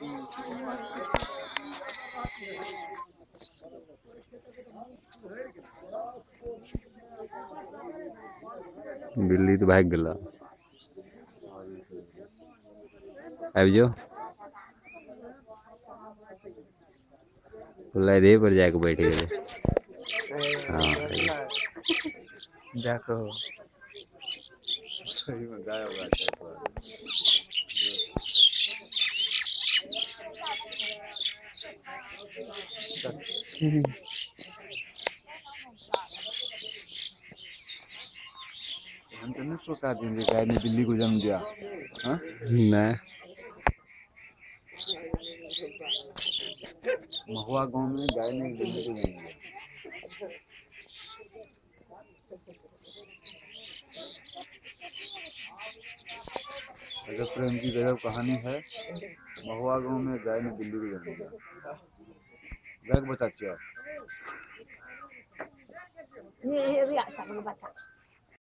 बिल्ली तो भाग गला। अब जो दे पर जाके बैठ गए। हाँ देखो सही में गायब हो हम तो नहीं सोचा देंगे गाय ने बिल्ली को जन्म दिया। हाँ नहीं महुआ गांव में गाय ने बिल्ली को जन्म दिया। अगर प्रेम की गजब कहानी है। महुआ गांव में गाय ने बिल्ली को जन्म दिया। गाय को बचा ये भी अच्छा बच्चा